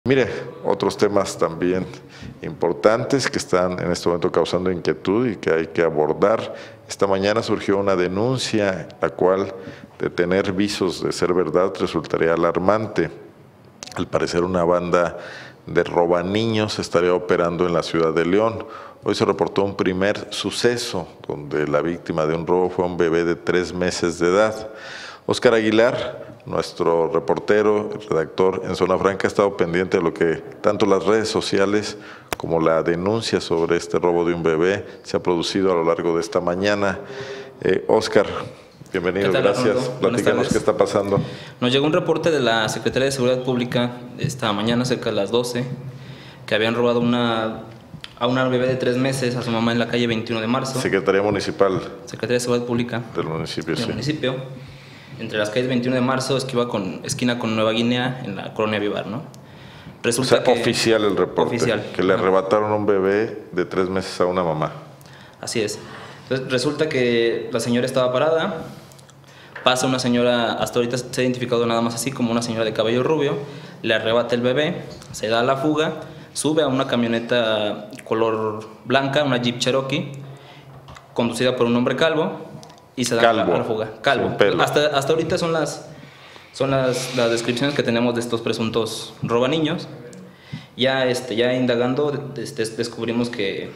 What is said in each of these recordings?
Mire, otros temas también importantes que están en este momento causando inquietud y que hay que abordar. Esta mañana surgió una denuncia, la cual, de tener visos de ser verdad, resultaría alarmante. Al parecer, una banda de robaniños estaría operando en la ciudad de León. Hoy se reportó un primer suceso donde la víctima de un robo fue un bebé de 3 meses de edad. Óscar Aguilar, nuestro reportero, redactor en Zona Franca, ha estado pendiente de lo que tanto las redes sociales como la denuncia sobre este robo de un bebé se ha producido a lo largo de esta mañana. Óscar, bienvenido, gracias. Platícanos qué está pasando. Nos llegó un reporte de la Secretaría de Seguridad Pública esta mañana, cerca de las 12, que habían robado a una bebé de 3 meses a su mamá en la calle 21 de marzo. Secretaría Municipal. Secretaría de Seguridad Pública. Del municipio, sí. Del municipio. Entre las calles 21 de marzo, esquina con Nueva Guinea, en la colonia Vivar, ¿no? Resulta oficial el reporte. Oficial. Que le arrebataron un bebé de 3 meses a una mamá. Así es. Entonces, resulta que la señora estaba parada, pasa una señora, hasta ahorita se ha identificado nada más así como una señora de cabello rubio, le arrebata el bebé, se da a la fuga, sube a una camioneta color blanca, una Jeep Cherokee, conducida por un hombre calvo, y se da a la fuga. Calvo. Hasta ahorita son las descripciones que tenemos de estos presuntos robaniños. Ya indagando, descubrimos que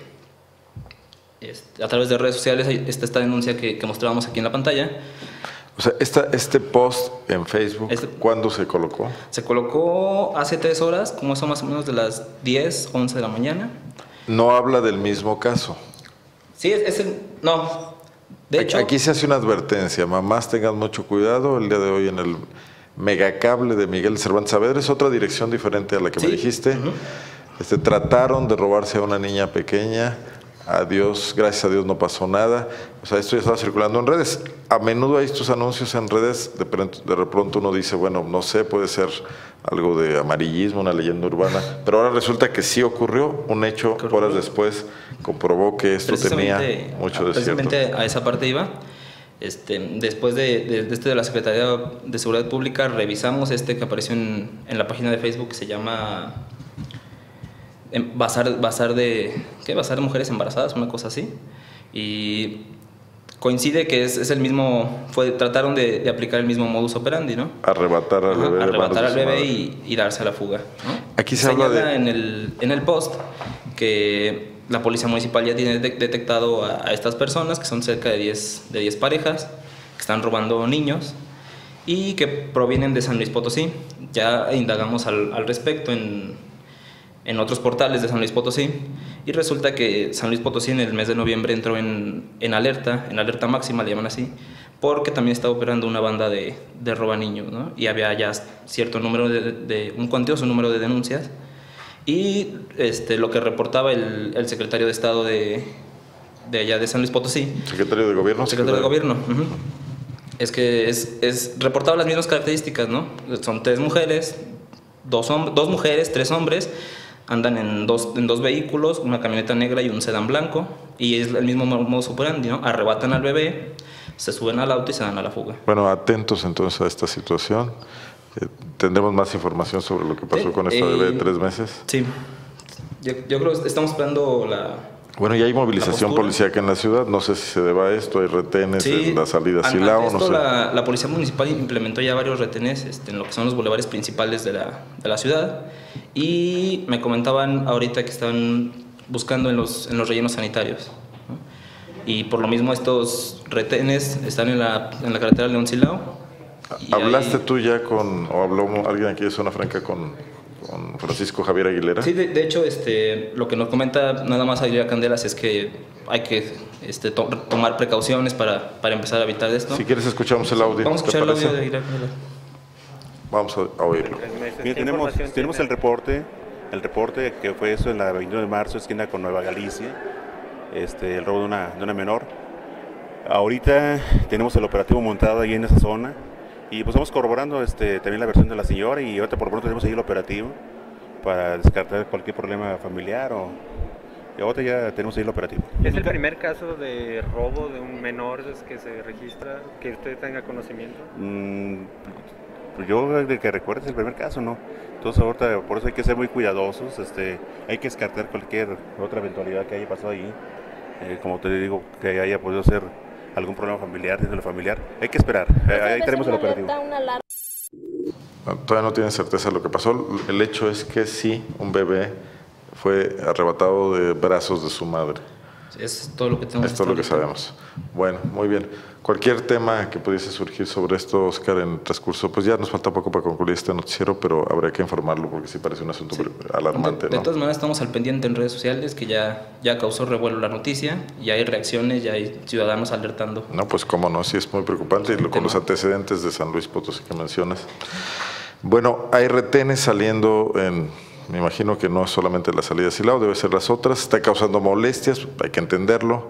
a través de redes sociales está esta denuncia que mostrábamos aquí en la pantalla. O sea, este post en Facebook, ¿cuándo se colocó? Se colocó hace 3 horas, como son más o menos de las 10, 11 de la mañana. No habla del mismo caso. Sí, no. De hecho, aquí se hace una advertencia: mamás, tengan mucho cuidado. El día de hoy en el megacable de Miguel Cervantes Saavedra, es otra dirección diferente a la que me dijiste. Trataron de robarse a una niña pequeña. Gracias a Dios no pasó nada. O sea, esto ya estaba circulando en redes. A menudo hay estos anuncios en redes, de pronto uno dice, bueno, no sé, puede ser algo de amarillismo, una leyenda urbana, pero ahora resulta que sí ocurrió un hecho. Horas después comprobó que esto tenía mucho de cierto. Precisamente a esa parte iba. Después de la Secretaría de Seguridad Pública, revisamos que apareció en la página de Facebook, que se llama Bazar de mujeres embarazadas, una cosa así, y coincide que es el mismo, trataron de aplicar el mismo modus operandi, ¿no? Arrebatar al bebé, y darse a la fuga, ¿no? Aquí se habla en el post que la Policía Municipal ya tiene detectado a estas personas, que son cerca de 10 parejas, que están robando niños y que provienen de San Luis Potosí. Ya indagamos al respecto en otros portales de San Luis Potosí, y resulta que San Luis Potosí en el mes de noviembre entró en alerta máxima, le llaman así, porque también estaba operando una banda de robaniños, ¿no? Y había ya cierto número un cuantioso número de denuncias, y lo que reportaba el secretario de Estado de allá de San Luis Potosí. ¿Secretario de Gobierno? Secretario de Gobierno. Es que reportaba las mismas características, ¿no? Son 3 mujeres, 2 mujeres, 3 hombres, andan en dos vehículos, una camioneta negra y un sedán blanco, y es el mismo modus operandi, ¿no? Arrebatan al bebé, se suben al auto y se dan a la fuga. Bueno, atentos entonces a esta situación. Tendremos más información sobre lo que pasó con esta bebé de 3 meses. Sí, yo creo que estamos esperando Bueno, ya hay movilización policíaca en la ciudad, no sé si se deba a esto, hay retenes en la salida Silao, no sé. La Policía Municipal implementó ya varios retenes en lo que son los bulevares principales de la ciudad, y me comentaban ahorita que están buscando en los rellenos sanitarios, ¿no? Y por lo mismo estos retenes están en la carretera León-Silao. ¿Hablaste tú ya o habló alguien aquí de Zona Franca con Francisco Javier Aguilera? Sí, de hecho, lo que nos comenta nada más Aguilera Candelas es que hay que tomar precauciones para empezar a evitar esto. Si quieres escuchamos el audio. Vamos a escuchar el audio de Aguilera. Vamos a oírlo. Bien, tenemos el reporte que fue eso en la 21 de marzo, esquina con Nueva Galicia, el robo de una menor. Ahorita tenemos el operativo montado ahí en esa zona, y pues estamos corroborando también la versión de la señora, y ahorita por pronto tenemos ahí el operativo para descartar cualquier problema familiar y ahorita ya tenemos ahí el operativo. ¿Es el primer caso de robo de un menor que se registra, que usted tenga conocimiento? Pues yo de que recuerdes el primer caso, ¿no? Entonces ahorita por eso hay que ser muy cuidadosos, hay que descartar cualquier otra eventualidad que haya pasado ahí, como te digo, que haya podido ser algún problema familiar, desde lo familiar. Hay que esperar, ahí tenemos el operativo. Todavía no tienen certeza de lo que pasó. El hecho es que sí, un bebé fue arrebatado de brazos de su madre. Es todo lo que tenemos. Es todo lo que sabemos. Bueno, muy bien. Cualquier tema que pudiese surgir sobre esto, Oscar, en el transcurso, pues ya nos falta poco para concluir este noticiero, pero habría que informarlo porque sí parece un asunto alarmante, De todas maneras, estamos al pendiente en redes sociales, que ya causó revuelo la noticia, ya hay reacciones, ya hay ciudadanos alertando. No, pues cómo no, sí es muy preocupante, y con los antecedentes de San Luis Potosí que mencionas. Bueno, hay retenes saliendo me imagino que no es solamente la salida de Silao, debe ser las otras, está causando molestias, hay que entenderlo.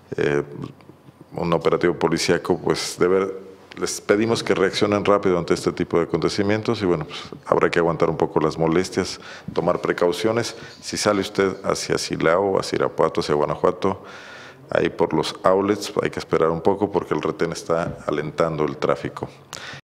Un operativo policíaco, pues les pedimos que reaccionen rápido ante este tipo de acontecimientos y bueno, pues habrá que aguantar un poco las molestias, tomar precauciones. Si sale usted hacia Silao, hacia Irapuato, hacia Guanajuato, ahí por los outlets hay que esperar un poco porque el retén está alentando el tráfico.